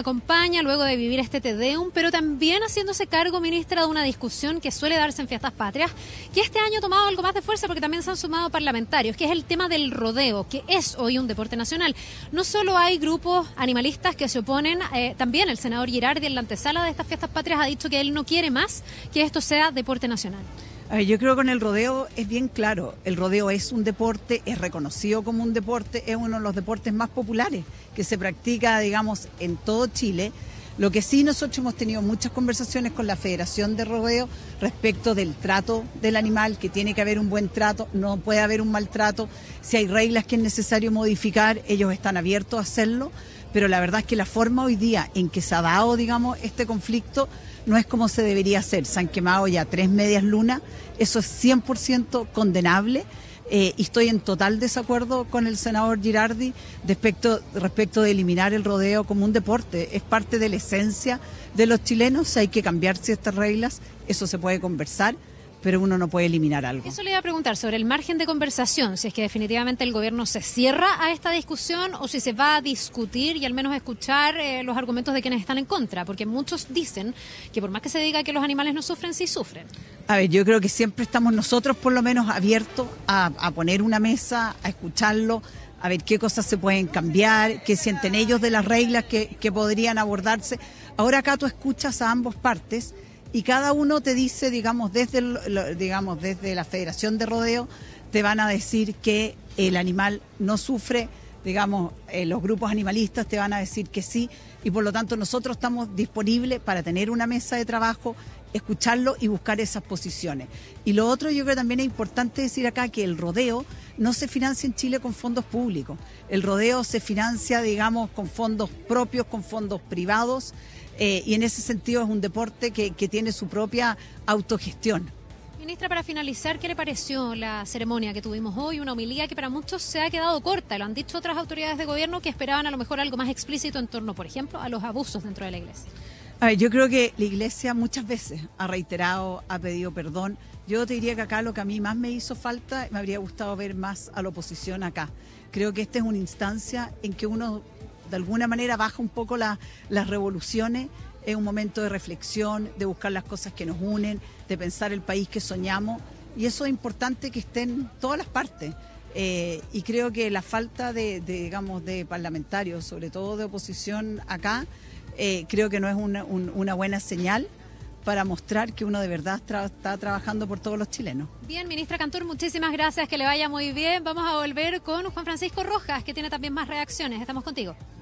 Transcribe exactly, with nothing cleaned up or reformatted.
acompaña luego de vivir este Te Deum, pero también haciéndose cargo, ministra, de una discusión que suele darse en Fiestas Patrias, que este año ha tomado algo más de fuerza porque también se han sumado parlamentarios, que es el tema del rodeo, que es hoy un deporte nacional. No solo hay grupos animalistas que se oponen, eh, también el senador Girardi en la antesala de estas Fiestas Patrias ha dicho que él no quiere más que esto sea deporte nacional. A ver, yo creo que con el rodeo es bien claro, el rodeo es un deporte, es reconocido como un deporte, es uno de los deportes más populares que se practica, digamos, en todo Chile. Lo que sí nosotros hemos tenido muchas conversaciones con la Federación de Rodeo respecto del trato del animal, que tiene que haber un buen trato, no puede haber un maltrato, si hay reglas que es necesario modificar, ellos están abiertos a hacerlo, pero la verdad es que la forma hoy día en que se ha dado, digamos, este conflicto no es como se debería hacer. Se han quemado ya tres medias lunas, eso es cien por ciento condenable. Eh, y estoy en total desacuerdo con el senador Girardi respecto, respecto de eliminar el rodeo como un deporte. Es parte de la esencia de los chilenos, hay que cambiar ciertas reglas, eso se puede conversar, pero uno no puede eliminar algo. Eso le iba a preguntar sobre el margen de conversación, si es que definitivamente el gobierno se cierra a esta discusión o si se va a discutir y al menos escuchar eh, los argumentos de quienes están en contra, porque muchos dicen que por más que se diga que los animales no sufren, sí sufren. A ver, yo creo que siempre estamos nosotros por lo menos abiertos a, a poner una mesa, a escucharlo, a ver qué cosas se pueden cambiar, qué sienten ellos de las reglas que, que podrían abordarse. Ahora acá tú escuchas a ambas partes y cada uno te dice, digamos, desde, el, digamos, desde la Federación de Rodeo, te van a decir que el animal no sufre, digamos, eh, los grupos animalistas te van a decir que sí, y por lo tanto nosotros estamos disponibles para tener una mesa de trabajo, escucharlo y buscar esas posiciones. Y lo otro, yo creo que también es importante decir acá que el rodeo no se financia en Chile con fondos públicos. El rodeo se financia, digamos, con fondos propios, con fondos privados, eh, y en ese sentido es un deporte que, que tiene su propia autogestión. Ministra, para finalizar, ¿qué le pareció la ceremonia que tuvimos hoy? Una homilía que para muchos se ha quedado corta, lo han dicho otras autoridades de gobierno que esperaban a lo mejor algo más explícito en torno, por ejemplo, a los abusos dentro de la iglesia. A ver, yo creo que la iglesia muchas veces ha reiterado, ha pedido perdón. Yo te diría que acá lo que a mí más me hizo falta, me habría gustado ver más a la oposición acá. Creo que esta es una instancia en que uno de alguna manera baja un poco la, las revoluciones, es un momento de reflexión, de buscar las cosas que nos unen, de pensar el país que soñamos, y eso es importante que estén todas las partes. Eh, y creo que la falta de, de, digamos, de parlamentarios, sobre todo de oposición acá, eh, creo que no es una, un, una buena señal para mostrar que uno de verdad tra está trabajando por todos los chilenos. Bien, ministra Cantor, muchísimas gracias, que le vaya muy bien. Vamos a volver con Juan Francisco Rojas, que tiene también más reacciones. Estamos contigo.